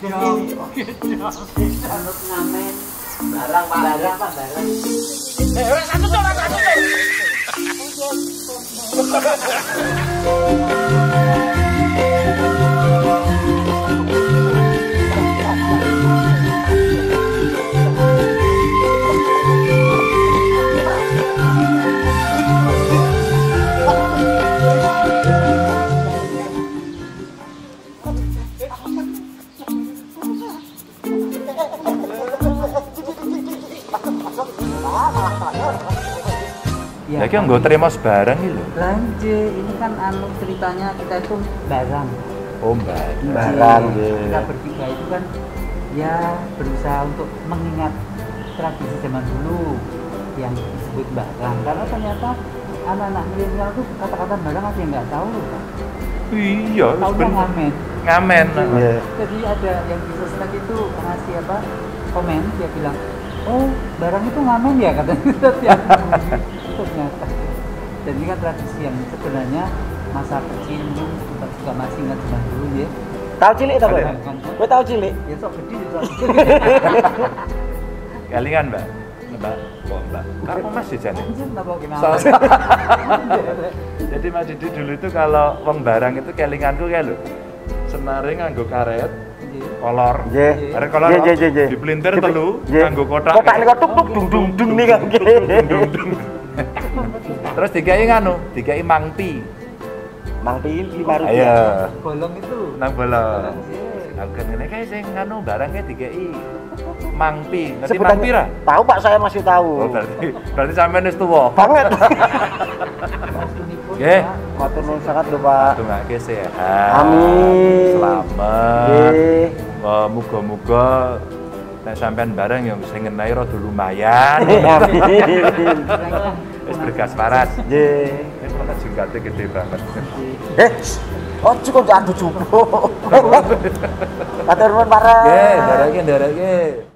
Anut ngamen barang Pak. Orang satu tuh. Ya kan nggak terima sebarang gitu. Belanja ini kan ceritanya kita itu barang. Oh barang. Kita bertiga itu kan ya berusaha untuk mengingat tradisi zaman dulu yang disebut barang. Karena ternyata anak-anak milenial itu kata-kata barang ada yang nggak tahu loh Pak. Iya. Tahunya ngamen. Ngamen. Yeah. Jadi ada yang di sosmed itu ngasih komen dia bilang, oh barang itu ngamen ya katanya. Ternyata. Dan ini kan tradisi yang sebenarnya masa kecil dulu kita juga masih ingat zaman dulu ya. Tahu cilik tak Pak? Kowe tahu cilik? Ya sok gede itu. Kelingan Mbak. Mbak. Kamu masih jadi. Jadi Mas Didi dulu itu kalau wong barang itu kelinganku kayak lho. Senare nganggo karet. Kolor. Ada kolor. Dipelintir telu nganggo kotak. Kotak niku tuk dung nih kan. Terus dikai nganu, dikai mangpi. Mangpi 5 rupiah. Iya. Bolong itu. Nang bolong. Aku ngene kae sing nganu barangnya dikai mangpi. Nanti mangpi ra? Tahu Pak, saya masih tahu. Oh, berarti sampean wis tuwa. Banget. Nggih. Matur nuwun sangat lho Pak. Dongake sehat. Amin. Selamat. Nggih. Muga-muga nek sampean barang yang sing ngenai rada lumayan. Amin. Wis bergas paras. Nggih. Ini jengkate gede banget. Oh cukup adu cukup. Matur nuwun Pak. Nggih, ndareke.